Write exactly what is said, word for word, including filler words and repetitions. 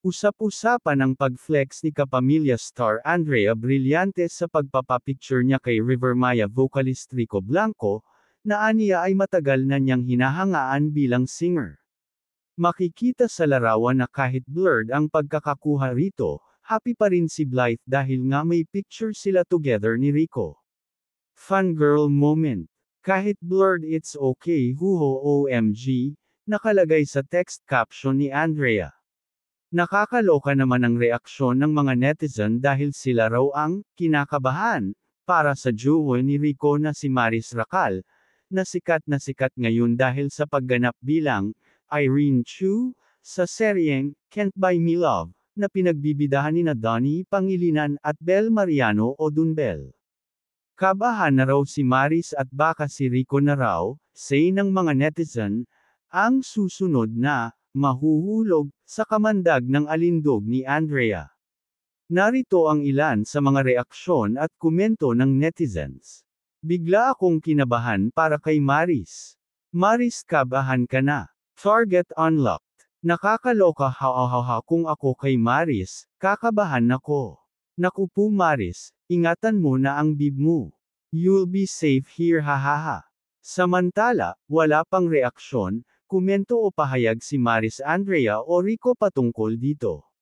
Usap-usapan ang pag-flex ni kapamilya star Andrea Brillantes sa pagpapapicture niya kay River Maya vocalist Rico Blanco, na aniya ay matagal na niyang hinahangaan bilang singer. Makikita sa larawan na kahit blurred ang pagkakakuha rito, happy pa rin si Blythe dahil nga may picture sila together ni Rico. Fangirl moment. Kahit blurred it's okay huho O M G, nakalagay sa text caption ni Andrea. Nakakaloka naman ang reaksyon ng mga netizen dahil sila raw ang kinakabahan para sa duo ni Rico na si Maris Racal, na sikat na sikat ngayon dahil sa pagganap bilang Irene Chu sa seryeng Can't Buy Me Love, na pinagbibidahan nina Donnie Pangilinan at Bel Mariano o Dunbel. Kabahan na raw si Maris at baka si Rico na raw, say ng mga netizen, ang susunod na mahuhulog sa kamandag ng alindog ni Andrea. Narito ang ilan sa mga reaksyon at komento ng netizens. Bigla akong kinabahan para kay Maris. Maris, kabahan ka na. Target unlocked. Nakakaloka, ha-ha-ha, kung ako kay Maris, kakabahan ako. Naku po Maris, ingatan mo na ang bib mo. You'll be safe here, ha-ha-ha. Samantala, wala pang reaksyon, komento o pahayag si Maris Andrea o Rico patungkol dito.